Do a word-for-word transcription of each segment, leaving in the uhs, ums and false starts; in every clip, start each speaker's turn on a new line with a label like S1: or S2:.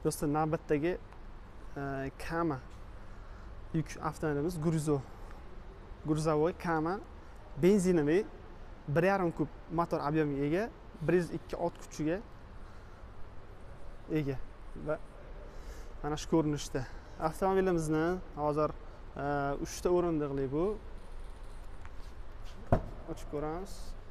S1: Do'stlar, navbatdagi Kama yuk avtomobilimiz Gruzo. Gruzovoy Kama benzinoviy bir yarim kub motor ob'yemiga ega, bir yuz ikki ot kuchiga ega va mana shu ko'rinishda. Avtomobilimizni hozir uchta o'rindiqli bu. Ochib ko'ramiz.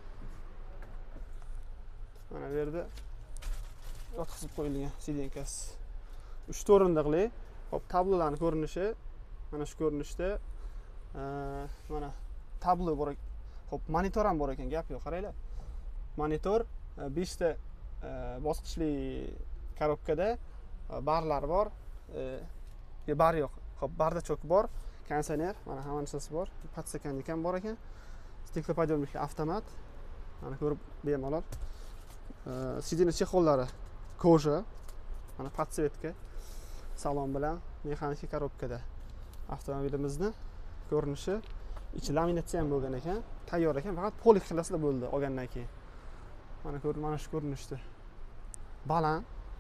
S1: Mana bu yerda yotqizib qo'yilgan sidenkasi. uchta o'rindiqli. Hop, tablolarning ko'rinishi mana shu ko'rinishda. Mana tablo bor. Hop, monitor ham bor ekan, gap yo'q, qaranglar. Monitor beshta bosqichli korobkada barlar bor. E, bar yo'q. Hop, barda cho'k bor, konditsioner, mana hamma narsasi bor. Podstakanlik ham bor ekan. Stiklopodъемnikli avtomat. Mana ko'rib bemalol. Sidina chexollari koja. Mana podsvetka salon bilan mexanik korobkada. Avtomobilimizni ko'rinishi, ichi laminatsiya ham bo'lgan ekan, tayyor ekan, faqat polik qilasizlar bo'ldi olgandan keyin. Mana ko'r, mana shu ko'rinishda. Baland.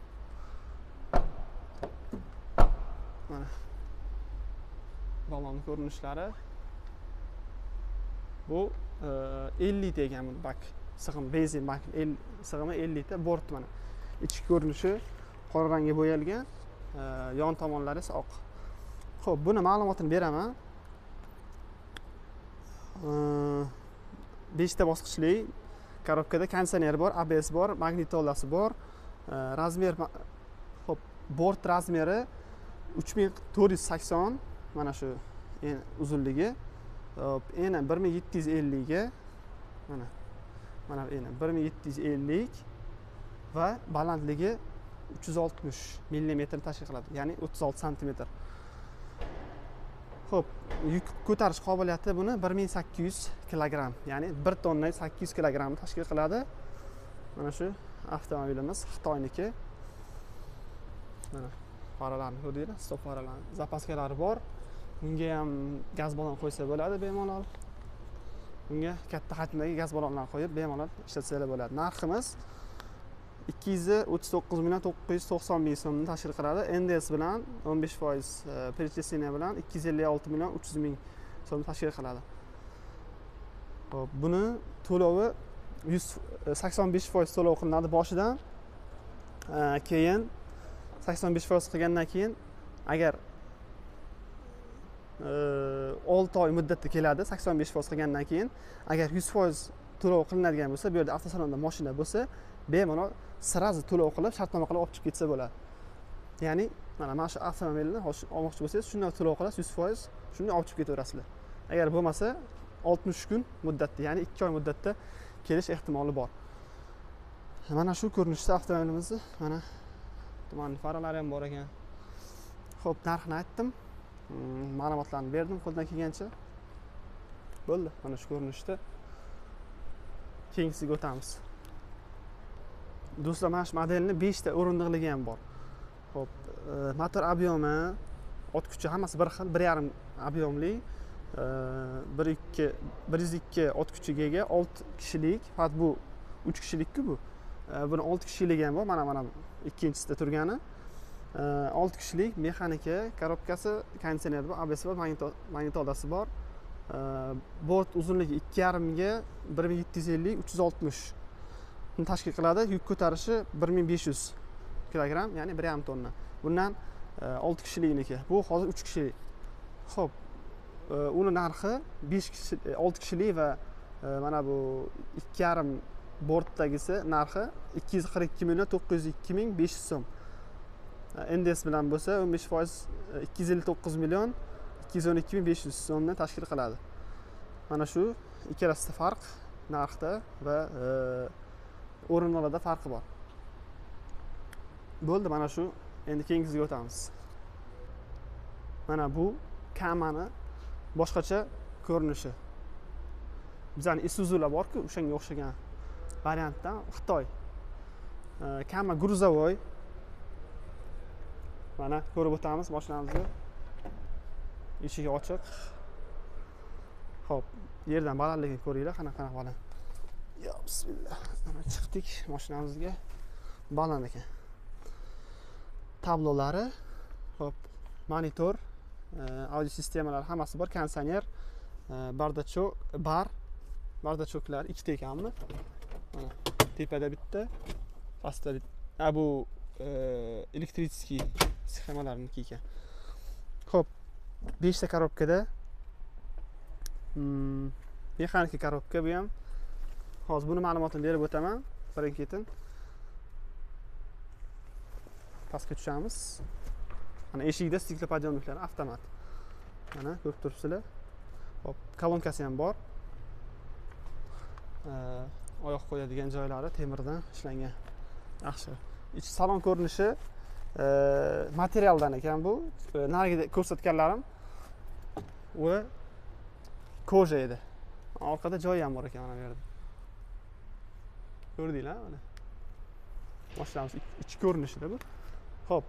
S1: Mana balon ko'rinishlari. Bu ellik ta ekan bu bak. Sig'im benzin bak sig'imi ellik ta, bort mana. Ichki ko'rinishi qora rangga bo'yalgan, yon tomonlari esa oq. Xo'p, buni ma'lumotini beraman. beshta bosqichli korobkada konditsioner bor, A B S bor, magnitolasi bor. Razmer, hop, bort razmeri uch ming to'rt yuz sakson, mana shu uzunligi. Hop, eni bir ming yetti yuz ellik ga, mana mana eni bir ming yetti yuz ellik va balandligi uch yuz oltmish millimetr tashkil qiladi, ya'ni o'ttiz olti santimetr. Xo'p, yuk ko'tarish qobiliyati buni bir ming sakkiz yuz kilogramm, ya'ni bir tonna sakkiz yuz kilogramm tashkil qiladi. Mana shu avtomobilimiz Xitoyniki. Mana faralarni ko'rdinglar, stop faralar, zapaskalari bor. Bunga ham gaz balon qo'ysa bo'ladi bemalol. Bunga katta hajmdagi gaz balonlarni qo'yib bemalol ishlatsalar bo'ladi. Narximiz ikki yuz o'ttiz to'qqiz million to'qqiz yuz to'qson ming so'mni tashkil qiladi. N D S bilan o'n besh foiz перечисление bilan ikki yuz ellik olti million uch yuz ming so'mni tashkil qiladi. Hop, buni to'lovi yuz sakson besh foiz to'lov qilinadi boshidan. Keyin sakson besh foiz qilgandan keyin agar olti oy muddatda keladi, sakson besh foiz qilgandan keyin agar yuz foiz to'lov qilinadigan bo'lsa, bu yerda avtosalonda mashina bo'lsa, bemalol sirazi to'lov qilib, shartnoma qilib olib chiqib ketsa bo'ladi. Ya'ni mana mana shu avtomobilni olmoqchi bo'lsangiz, shunday to'lov qilasiz, yuz foiz shunday olib chiqib ketaverasizlar. Agar bo'lmasa, oltmish kun muddatda, ya'ni ikki oy muddatda kelish ehtimoli bor. Mana shu ko'rinishda avtomobilimizni, mana tumanli faralari ham bor ekan. Xo'p, narxini aytdim. Ma'lumotlarni berdim qo'ldan kelgancha. Bo'ldi, mana shu ko'rinishda. Keyingisiga o'tamiz. Do'stlar, mana shu modelni beshta o'rindiqligi ham bor. Xo'p, motor ob'yemi, ot kuchi hammasi bir xil, bir yarim ob'yemli, bir ikki bir yuz ikki ot kuchiga ega, olti kishilik, faqat bu uch kishilikku bu. Buni olti kishilik ham bor, mana mana ikkinchisida turgani. olti kishilik mexanika, korobkasi, konditsioner bor, A B S bor, magnitolasi bor. Bort uzunligi ikki yarim ga bir ming yetti yuz ellik uch yuz oltmish tashkil qiladi. Yuk ko'tarishi bir ming besh yuz kilogramm, ya'ni bir yarim tonna. Bundan olti kishilikniki. Bu hozir uch kishilik. Xo'p, uni narxi besh kishi, olti kishilik va mana bu ikki yarim bortdagisi narxi ikki yuz qirq ikki million to'qqiz yuz ikki ming besh yuz so'm. N D S bilan bo'lsa o'n besh foiz ikki yuz ellik to'qqiz million ikki yuz o'n ikki ming besh yuz so'mni tashkil qiladi. Mana shu ikkalasida farq narxda va o'rinlarda farqi bor. Bo'ldi, mana shu. Endi keyingisiga o'tamiz. Mana bu Kamani boshqacha ko'rinishi. Bizning Isuzular bor-ku, o'shanga o'xshagan variantdan Xitoy. Kama Gruzovoy. Mana ko'rib o'tamiz mashinamizni. Eshigi ochiq. Xo'p, yerdan balandligini ko'ringlar, qanaqa baland. Ya bismillah. Mana chiqdik mashinamizga. Baland ekan. tablolari, hop, monitor, audio sistemalari hammasi bor, konditsioner, bardachok, bar, bardachoklar ikkita ekanmi? Mana tepada bitta, pastda bitta. Bu elektriskiy sxemalarniki ekan. Xo'p, beshta korobkada hmm, mexanika korobka bu ham. Hozir buni ma'lumotini berib o'taman, birin-ketin. Pastga tushamiz. Mana eshikda stiklopodъемniklar avtomat. Mana ko'rib turibsizlar. Hop, kolonkasi ham bor. Oyoq qo'yadigan joylari temirdan ishlangan. Yaxshi. İç salon ko'rinishi materialdan ekan bu. Narigida ko'rsatganlarim va koja edi. Orqada joy ham bor ekan mana bu yerda. Ko'rdinglar mana. Boshlaymiz ichki ko'rinishida bu. Xo'p.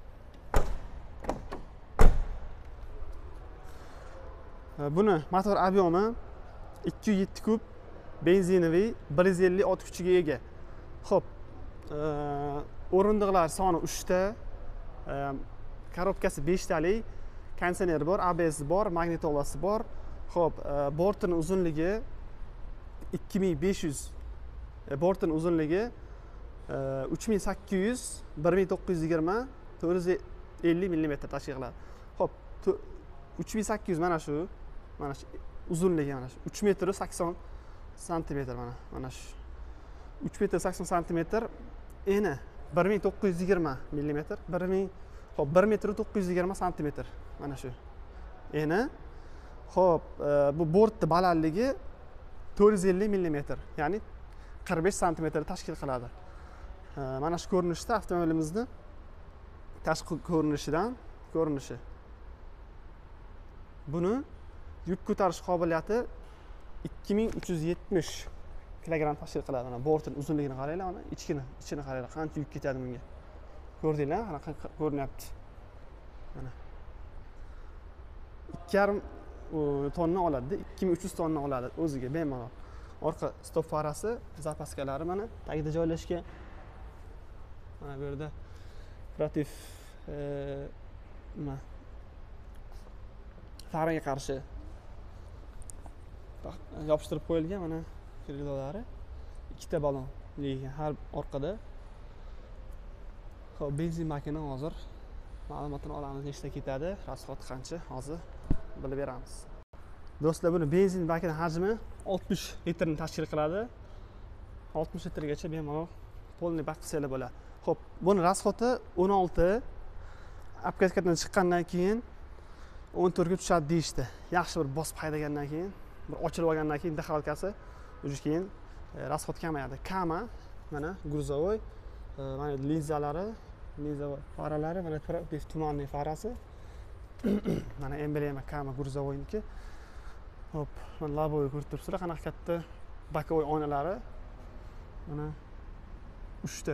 S1: Buni motor obyomi ikki yuz yetti kub benzinoviy bir yuz ellik ot kuchiga ega. Xo'p. O'rindiqlar soni uchta, korobkasi beshtalik, konditsioner bor, A B S bor, magnitolasi bor. Xo'p, bortining uzunligi ikki ming besh yuz, bortining uzunligi uch ming sakkiz yuz, bir ming to'qqiz yuz yigirma, to'rt yuz ellik millimetr tashkil qiladi. Xo'p, uch ming sakkiz yuz mana shu, mana shu uzunligi mana shu uch metr sakson santimetr mana, mana shu. uch metr sakson santimetr, eni bir ming to'qqiz yuz yigirma millimetr, bir ming, xo'p, bir metr to'qqiz yuz yigirma santimetr mana shu. Eni, xo'p, bu bortning balandligi to'rt yuz ellik millimetr, ya'ni qirq besh santimetr tashkil qiladi. Mana shu ko'rinishda avtomobilimizni tashqi ko'rinishidan ko'rinishi. Buni yuk ko'tarish qobiliyati ikki ming uch yuz yetmish kilogramm tashkil qiladi. Mana bortning uzunligini qaranglar, mana ichkini, ichini qaranglar, qancha yuk ketadi bunga. Ko'rdinglar, qanaqa ko'rinyapti. Mana ikki yarim tonna oladi, ikki ming uch yuz tonna oladi o'ziga bemalol. Orqa stop farasi, zapaskalari mana tagida joylashgan. Mana bu yerda operativ nima faraga qarshi yopishtirib qo'yilgan mana krildolari, ikkita ballonli har orqada. Xo'p, benzin makina hozir ma'lumotini olamiz, nechta ketadi, rasxoti qancha, hozir bilib beramiz. Do'stlar, buni benzin makina hajmi oltmish litrni tashkil qiladi. oltmish litrgacha bemalol polniy bak qilsanglar bo'ladi. Xo'p, buni rasxoti o'n olti, apkatkadan chiqqandan keyin o'n to'rt ga tushadi deyishdi. Yaxshi bir bosib haydagandan keyin, bir ochilib olgandan keyin daxalkasi уже keyin rasxot kamayadi. Kama mana gruzovoy, mana linzalari, linza faralari, mana tumanli farasi. Mana emblema Kama gruzovoyniki. Hop, mana laboy ko'rib turibsizlar, qanaqa katta bokovoy oynalari. Mana uchta.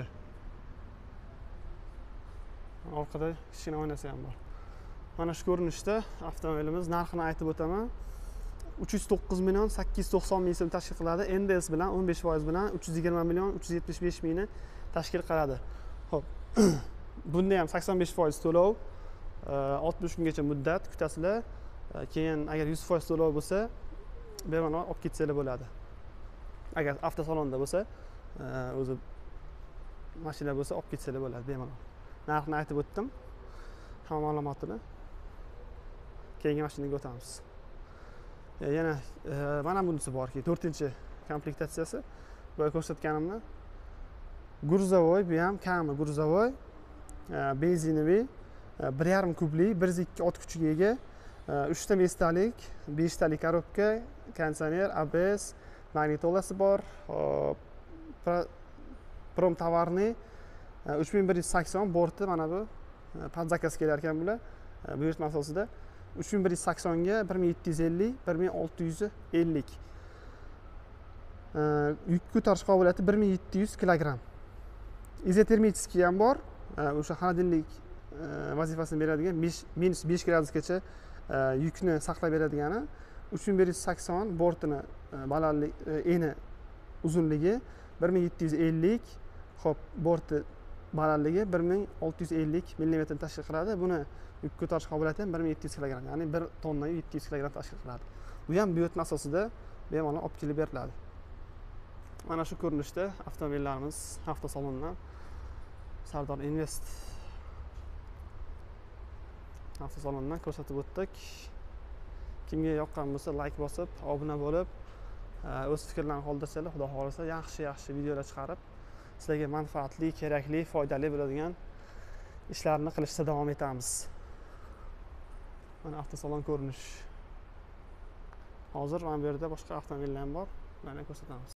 S1: Orqada kichkina oynasi ham bor. Mana shu ko'rinishda avtomobilimiz narxini aytib o'taman. uch yuz to'qqiz million sakkiz yuz to'qson ming so'm tashkil qiladi. N D S bilan o'n besh foiz bilan uch yuz yigirma million uch yuz yetmish besh mingni tashkil qiladi. Xo'p. Bunda ham sakson besh foiz to'lov, oltmish kungacha muddat kutasizlar. Keyin agar yuz foiz to'lov bo'lsa, bemalol olib ketsanglar bo'ladi. Agar avtosalonda bo'lsa, o'zi mashina bo'lsa olib ketsanglar bo'ladi bemalol. Narxni aytib o'tdim. Hamma ma'lumotini. Keyingi mashinaga o'tamiz. Yana mana bunisi borki, to'rtinchi komplektatsiyasi. Bu ko'rsatganimni gruzovoy, bu ham Kama gruzovoy, benzinoviy, bir yarim kubli, bir yuz ikki ot kuchiga ega, uchta mestalik, beshtalik korobka, konditsioner, A B S, magnitolasi bor, prom tovarniy uch ming bir yuz sakson borti, mana bu panzakasi kelar ekan bular. Buyurtma asosida uch ming bir yuz saksonga bir ming yetti yuz ellik, bir ming olti yuz ellik. Yuk ko'tarish qobiliyati bir ming yetti yuz kilogramm. Izotermический ham bor. O'sha xonadonlik vazifasini beradigan minus besh gradusgacha yukni saqlab beradigani. uch ming bir yuz sakson bortini balandligi, eni uzunligi bir ming yetti yuz ellik. Xo'p, borti balandligi bir ming olti yuz ellik millimetrni tashkil qiladi. Buni yuk ko'tarish qobiliyati ham bir ming yetti yuz kilogramm, ya'ni bir tonna yetti yuz kilogramm tashkil qiladi. Bu ham buyurtma asosida bemalol olib kelib beriladi. Mana shu ko'rinishda avtomobillarimiz avtosalondan Sardor Invest avtosalondan ko'rsatib o'tdik. Kimga yoqqan bo'lsa like bosib, obuna bo'lib, o'z fikrlarini qoldirsanglar, xudo xolisa yaxshi-yaxshi videolar chiqarib, sizlarga manfaatli, kerakli, foydali bo'ladigan ishlarni qilishda davom etamiz. Mana avtosalon ko'rinish. Hozir mana bu yerda boshqa avtomobillar ham bor. Ularni ko'rsatamiz.